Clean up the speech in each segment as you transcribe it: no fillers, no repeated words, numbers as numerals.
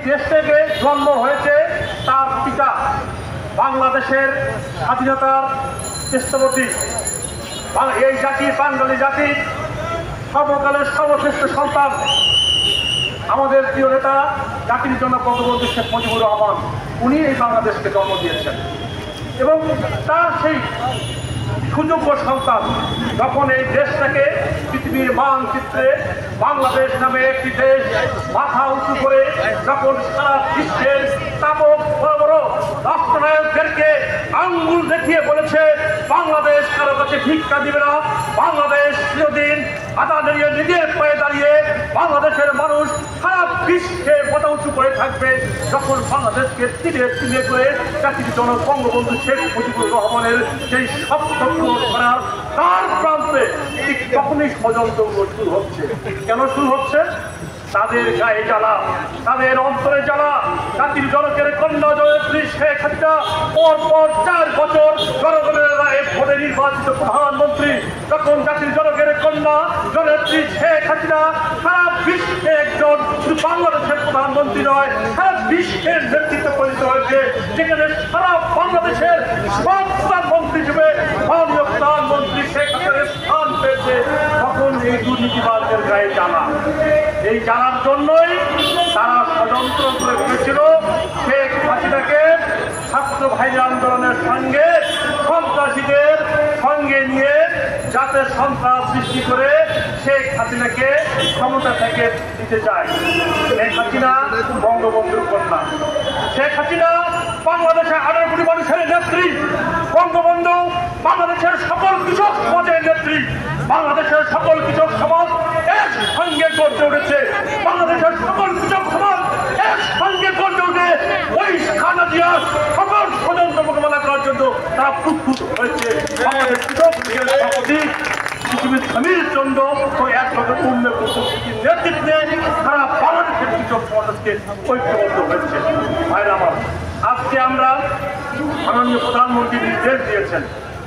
দেশ থেকে জন্ম হয়েছে তার পিতা বাংলাদেশের স্বাধীনতার চেষ্টাবতী এই জাতি বাঙালি জাতির সর্বকালের সর্বশ্রেষ্ঠ সন্তান আমাদের প্রিয় নেতা জাতির জন্য বঙ্গবন্ধু শেখ মুজিবুর রহমান। উনি এই বাংলাদেশকে জন্ম দিয়েছেন এবং তার সেই সুযোগ্য সন্তান যখন এই দেশটাকে পৃথিবীর মানচিত্রে বাংলাদেশ নামে একটি দেশ মাথা উঁচু করে যখন সারা বিশ্বের স্থাপক বড় বড় রাষ্ট্রনায়কদেরকে আঙ্গুল দেখিয়ে বলেছে বাংলাদেশ কারো কাছে ভিক্ষা দিবে না, বাংলাদেশ চিরদিন আদা দাঁড়িয়ে নিজের পায়ে দাঁড়িয়ে বাংলাদেশের মানুষ সারা বিশ্বে মাথা উঁচু করে থাকবে, যখন বাংলাদেশকে তীরে তীরে করে জাতির জনক বঙ্গবন্ধু শেখ মুজিবুর রহমানের সেই স্বপ্ন করার তার প্রান্তে ঠিক তখনই ষড়যন্ত্র শুরু হচ্ছে। কেন শুরু হচ্ছে? তাদের গায়ে জ্বালা, তাদের অন্তরে জ্বালা। জাতির জনকের কন্যা জয়ত্রী শেখ হাসিনা পরপর 4 বছর জনগণের রায়ে ভোটে নির্বাচিত প্রধানমন্ত্রী, তখন জাতির জনকের কন্যা জয়ত্রী শেখ হাসিনা সারা বিশ্বে একজন শুধু বাংলাদেশের প্রধানমন্ত্রী নয়, সারা বিশ্বের নেতৃত্ব পরিণত হয়েছে, যেখানে সারা বাংলাদেশের সব প্রধানমন্ত্রী হিসেবে মাননীয় প্রধানমন্ত্রী শেখ হাসিনার স্থান পেয়েছে। তখন এই দুর্নীতিবাদদের গায়ে জ্বালা, এই জ্বালার জন্যই তারা ষড়যন্ত্র করে ভেবেছিল শেখ হাসিনাকে ছাত্র ভাইদের আন্দোলনের সঙ্গে সন্ত্রাসীদের সঙ্গে নিয়ে যাতে সন্ত্রাস সৃষ্টি করে শেখ হাসিনাকে ক্ষমতা থেকে দিতে চায়। শেখ হাসিনা বঙ্গবন্ধুর কন্যা, শেখ হাসিনা বাংলাদেশের 18 কোটি মানুষের নেত্রী, বঙ্গবন্ধু বাংলাদেশের সকল কৃষক সমাজের নেত্রী। বাংলাদেশের সকল কৃষক সমাজ এক সঙ্গে গড়ে উঠেছে, বাংলাদেশের সকল কৃষক সমাজ এক সঙ্গে গড়ে উঠে ওই খানা দিয়া সকল ষড়যন্ত্র মোকাবেলা করার জন্য তারা প্রস্তুত হয়েছে। বাংলাদেশ কৃষক সভাপতি পৃথিবীর সমীর চন্দ্র ও একভাবে উন্নয়ন প্রস্তুতির নেতৃত্বে সারা বাংলাদেশের কৃষক সমাজকে ঐক্যবদ্ধ হয়েছে। ভাইরা আমার, আজকে আমরা মাননীয় প্রধানমন্ত্রী নির্দেশ দিয়েছেন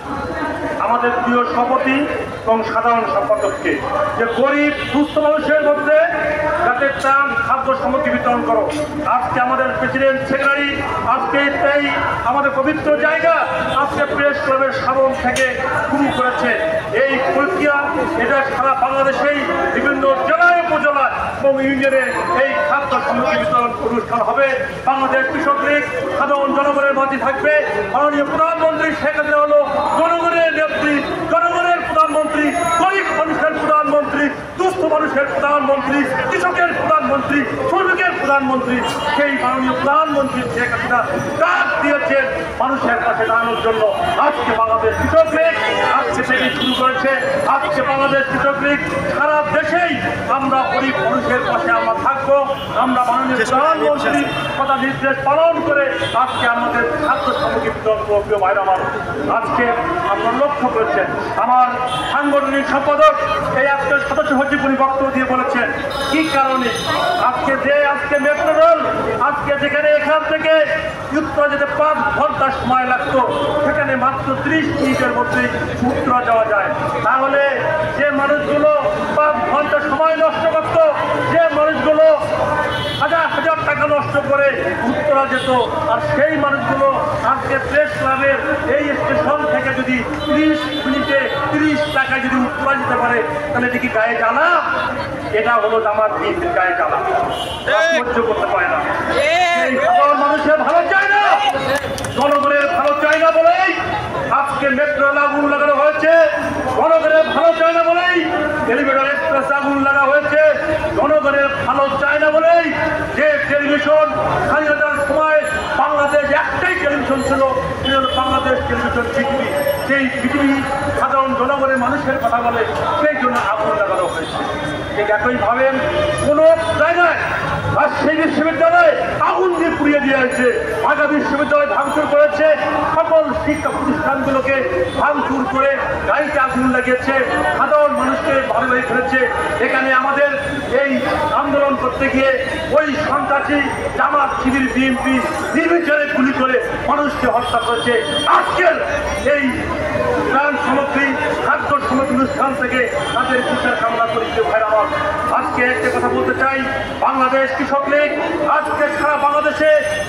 আমাদের প্রিয় সভাপতি এবং সাধারণ সম্পাদককে যে গরিব দুস্থ মানুষের মধ্যে যাতে ত্রাণ খাদ্য সামগ্রী বিতরণ করো। আজকে আমাদের প্রেসিডেন্ট সেক্রেটারি আজকে এই আমাদের পবিত্র জায়গা আজকে প্রেস ক্লাবের সামন থেকে শুরু করেছে এই প্রক্রিয়া। এটা সারা বাংলাদেশেই বিভিন্ন জেলায় উপজেলায় এবং ইউনিয়নে এই খাদ্য সামগ্রী বিতরণ অনুষ্ঠান হবে। বাংলাদেশ কৃষক লীগ সাধারণ জনগণের মাঝে থাকবে। মাননীয় প্রধানমন্ত্রী শেখ হাসিনা হলো জনগণের নেত্রী, জনগণের প্রধানমন্ত্রী, গরিব মানুষের প্রধানমন্ত্রী, দুস্থ মানুষের প্রধানমন্ত্রী, কৃষকের প্রধানমন্ত্রী, শ্রমিকের প্রধানমন্ত্রী। সেই মাননীয় প্রধানমন্ত্রী শেখ হাসিনা ডাক দিয়েছেন মানুষের পাশে দাঁড়ানোর জন্য। আজকে বাংলাদেশ কৃষক লীগ আজকে থেকে শুরু করেছে। আজকে বাংলাদেশ কৃষক লীগ সারা দেশেই আমরা গরিব মানুষের পাশে আমরা থাকবো। আমরা মাননীয় প্রধানমন্ত্রী কথা নির্দেশ পালন করে আজকে আমাদের খাদ্য সামগ্রী বিতরণ করব। প্রিয় ভাইরা আমার, আজকে আপনারা লক্ষ্য করেছেন আমার সাংগঠনিক সম্পাদক এই আজকের সদস্য সচিব উনি বক্তব্য দিয়ে বলেছেন কি কারণে আজকে মেট্রো রেল আজকে যেখানে এখান থেকে উত্তরা যেতে 5 ঘন্টা সময় লাগতো সেখানে মাত্র 30 মিনিটের মধ্যেই উত্তরা যাওয়া যায়। তাহলে যে মানুষগুলো 5 ঘন্টা সময় নষ্ট করত, যে মানুষগুলো হাজার হাজার টাকা নষ্ট করে উত্তরা যেত, আর সেই মানুষগুলো আজকে প্রেস ক্লাবের এই স্টেশন থেকে যদি 30 মিনিটে 30 টাকায় যদি উত্তরা যেতে পারে তাহলে এটা কি গায়ে জ্বালা? এটা হলো জামাত বিএনপির গায়ে জ্বালা, সহ্য করতে পারে না। এই সাধারণ মানুষের ভালো চায় না, জনগণের ভালো চায় না বলেই আজকে মেট্রো আগুন লাগানো হয়েছে। জনগণের ভালো চায় না বলেই এলিভেটর এক্সপ্রেস আগুন লাগা হয়েছে। জনগণের ভালো চায় না বলেই যে টেলিভিশন স্বাধীনতার সময় বাংলাদেশ একটাই টেলিভিশন ছিল, বাংলাদেশ টেলিভিশন পৃথিবী, সেই পৃথিবী সাধারণ জনগণের মানুষের কথা বলে, সেই জন্য আগুন লাগানো হয়েছে। ঠিক একইভাবে কোনো জায়গায় রাজশাহী বিশ্ববিদ্যালয়ে আগুন দিয়ে পুড়িয়ে দিয়ে হয়েছে, ঢাকা বিশ্ববিদ্যালয় ভাঙচুর করেছে, সকল শিক্ষা প্রতিষ্ঠানগুলোকে ভাঙচুর করে গাড়িতে আগুন লাগিয়েছে, সাধারণ মানুষকে ভালোভাবে ফেলেছে। এখানে আমাদের এই আন্দোলন করতে গিয়ে ওই সন্ত্রাসী জামাত শিবির বিএনপি নির্বিচারে গুলি করে মানুষকে হত্যা করেছে। আজকের এই ত্রাণ সামগ্রী খাদ্য সামগ্রী অনুষ্ঠান থেকে তাদের বিচার কামনা করি। ভাইরা আমার, আজকে একটা কথা বলতে চাই, বাংলাদেশ কৃষক লীগ আজকে সারা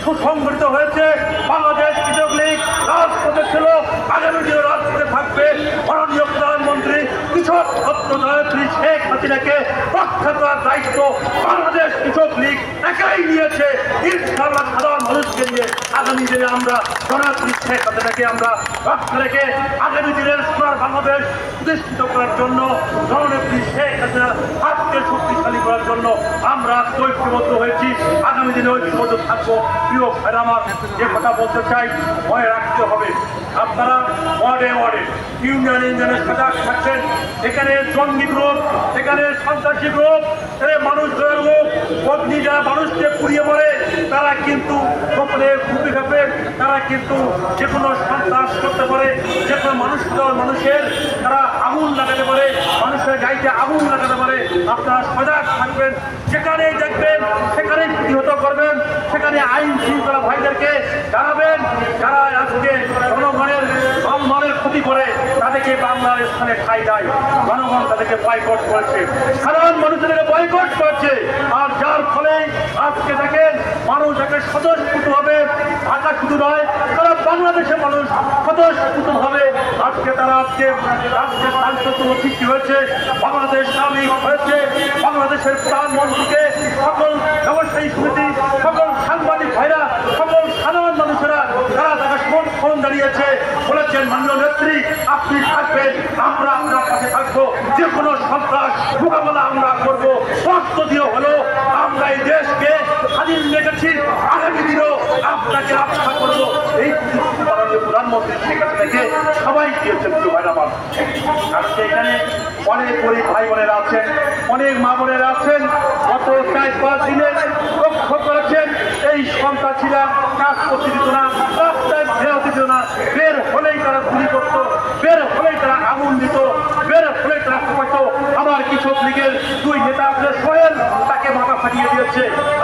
সুসংগঠিত হয়েছে। বাংলাদেশ কৃষক লীগ রাজপথে ছিল, আগামী দিনে রাজপথে থাকবে। মাননীয় প্রধানমন্ত্রী কৃষক নেত্রী শেখ হাসিনাকে রক্ষা করার দায়িত্ব বাংলাদেশ কৃষক লীগ একাই নিয়েছে। ইনশাআল্লাহ সাধারণ মানুষকে নিয়ে আগামী দিনে আমরা জননেত্রী শেখ হাসিনাকে আমরা রক্ষা রেখে আগামী দিনের সোনার বাংলাদেশ প্রতিষ্ঠিত করার জন্য, জননেত্রী শেখ হাসিনার হাতকে শক্তিশালী করার জন্য আমরা ঐক্যবদ্ধ হয়েছি। আগামী দিনে ঐক্যবদ্ধ থাকবো। প্রিয় ভাইরা আমার, যে কথা বলতে চাই মনে রাখতে হবে, আপনারা ওয়ার্ডে ওয়ার্ডে ইউনিয়নে সজাগ থাকছেন। এখানে জঙ্গি গ্রুপ, এখানে সন্ত্রাসী গ্রুপ, মানুষ গ্রুপ অগ্নি যারা মানুষকে পুড়িয়ে মরে, তারা কিন্তু গোপনে ঘুপি ঘাপে, তারা কিন্তু যে কোনো সন্ত্রাস করতে পারে, যে কোনো মানুষের তারা আগুন লাগাতে পারে, মানুষের গাড়িতে আগুন লাগাতে পারে। আপনারা সজাগ থাকবেন, যেখানেই দেখবেন সেখানেই প্রতিহত করবেন, সেখানে আইন শৃঙ্খলা ভাইদেরকে জানাবেন। যারা আজকে জনগণের সম্মানের ক্ষতি করে তাদেরকে বাংলার স্থানে ঠাঁই দেয়, জনগণ তাদেরকে বয়কট করেছে, সাধারণ মানুষদেরকে বয়কট করেছে। আর যার ফলে আজকে দেখেন মানুষ একে স্বতঃস্ফূর্ত হবে, ঢাকা শুধু নয় সারা বাংলাদেশের মানুষ স্বতঃস্ফূর্ত হবে। আজকে তারা আজকে শান্ত সৃষ্টি হয়েছে, বাংলাদেশ স্বাভাবিক হয়েছে। বাংলাদেশের প্রধানমন্ত্রীকে সকল ব্যবসায়ী সমিতি, সকল সাংবাদিক ভাইরা, সকল সাধারণ মানুষেরা তারা তাকে সমর্থন জানিয়েছে, বলেছেন মাননীয় নেত্রী আপনি থাকবেন, আমরা আপনার পাশে থাকবো, যে কোনো সন্ত্রাস মোকাবেলা আমরা করবো, রক্ত দিয়ে হলো আমরা এই দেশকে স্বাধীন রেখেছি, আগামী দিনেও আপনাকে রক্ষা করবো। এই মাননীয় প্রধানমন্ত্রী শেখ হাসিনাকে সবাই দিয়েছেন। ভাইরা আমার, আজকে এখানে অনেক গরিব ভাই বোনেরা আছেন, অনেক মা বোনেরা আছেন, গত 4-5 দিনে লক্ষ্য করেছেন এই সন্ত্রাসীরা কাজ করতে দিত না, রাস্তায় বেরোতে দিত না, বের হলেই তারা গুলি করত, বের হলেই তারা আগুন দিত, বের হলেই তারা কোপাত। আমার কৃষক লীগের 2 নেতা সোহেল তাকে মাথা ফাটিয়ে দিয়েছে।